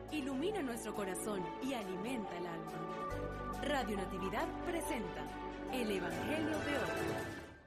ilumina nuestro corazón y alimenta el alma. Radio Natividad presenta el Evangelio de hoy.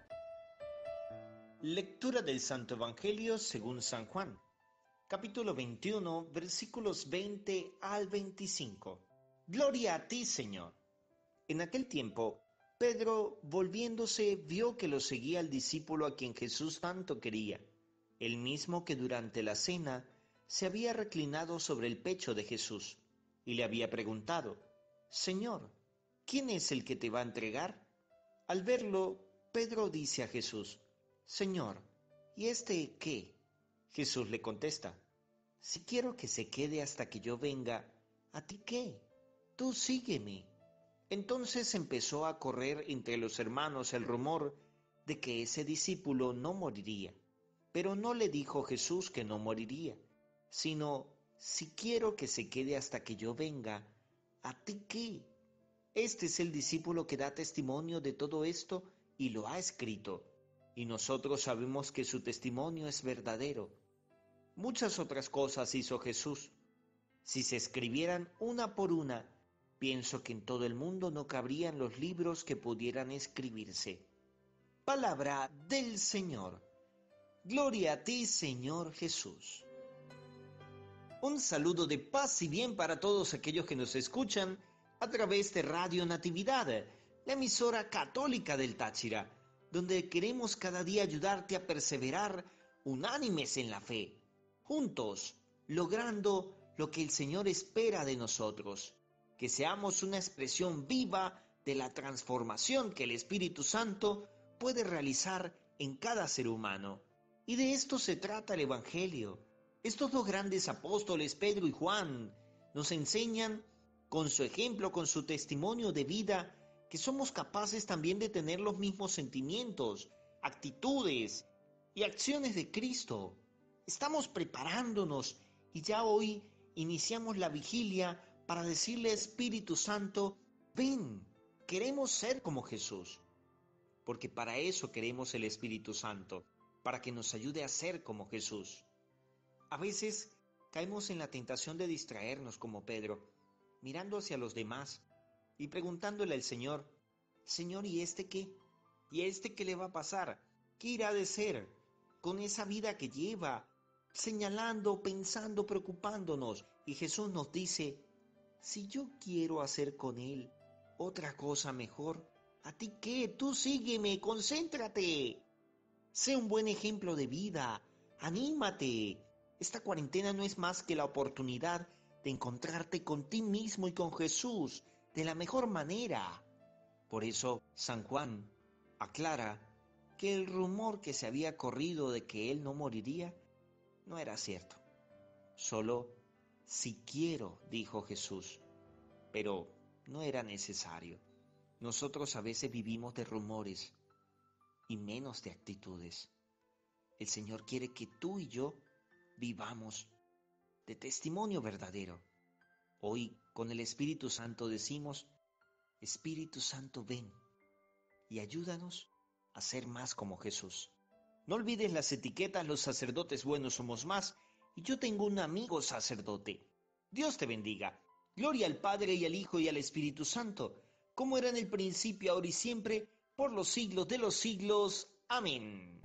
Lectura del Santo Evangelio según San Juan, capítulo 21, versículos 20 al 25. Gloria a ti, Señor. En aquel tiempo, Pedro, volviéndose, vio que lo seguía el discípulo a quien Jesús tanto quería, el mismo que durante la cena se había reclinado sobre el pecho de Jesús, y le había preguntado: Señor, ¿quién es el que te va a entregar? Al verlo, Pedro dice a Jesús: Señor, ¿y este qué? Jesús le contesta: Si quiero que se quede hasta que yo venga, ¿a ti qué? Tú sígueme. Entonces empezó a correr entre los hermanos el rumor de que ese discípulo no moriría. Pero no le dijo Jesús que no moriría, sino: si quiero que se quede hasta que yo venga, ¿a ti qué? Este es el discípulo que da testimonio de todo esto y lo ha escrito, y nosotros sabemos que su testimonio es verdadero. Muchas otras cosas hizo Jesús. Si se escribieran una por una, pienso que en todo el mundo no cabrían los libros que pudieran escribirse. Palabra del Señor. Gloria a ti, Señor Jesús. Un saludo de paz y bien para todos aquellos que nos escuchan a través de Radio Natividad, la emisora católica del Táchira, donde queremos cada día ayudarte a perseverar unánimes en la fe, juntos, logrando lo que el Señor espera de nosotros, que seamos una expresión viva de la transformación que el Espíritu Santo puede realizar en cada ser humano. Y de esto se trata el Evangelio. Estos dos grandes apóstoles, Pedro y Juan, nos enseñan con su ejemplo, con su testimonio de vida, que somos capaces también de tener los mismos sentimientos, actitudes y acciones de Cristo. Estamos preparándonos y ya hoy iniciamos la vigilia para decirle: Espíritu Santo, ven, queremos ser como Jesús. Porque para eso queremos el Espíritu Santo, para que nos ayude a ser como Jesús. A veces caemos en la tentación de distraernos como Pedro, mirando hacia los demás y preguntándole al Señor: Señor, ¿y este qué? ¿Y a este qué le va a pasar? ¿Qué irá de ser con esa vida que lleva? Señalando, pensando, preocupándonos. Y Jesús nos dice: si yo quiero hacer con él otra cosa mejor, ¿a ti qué? Tú sígueme, concéntrate. Sé un buen ejemplo de vida, anímate. Esta cuarentena no es más que la oportunidad de encontrarte con ti mismo y con Jesús de la mejor manera. Por eso San Juan aclara que el rumor que se había corrido de que él no moriría no era cierto. Solo si quiero, dijo Jesús, pero no era necesario. Nosotros a veces vivimos de rumores y menos de actitudes. El Señor quiere que tú y yo vivamos de testimonio verdadero. Hoy con el Espíritu Santo decimos: Espíritu Santo, ven y ayúdanos a ser más como Jesús. No olvides las etiquetas: los sacerdotes buenos somos más, y yo tengo un amigo sacerdote. Dios te bendiga. Gloria al Padre y al Hijo y al Espíritu Santo, como era en el principio, ahora y siempre, por los siglos de los siglos. Amén.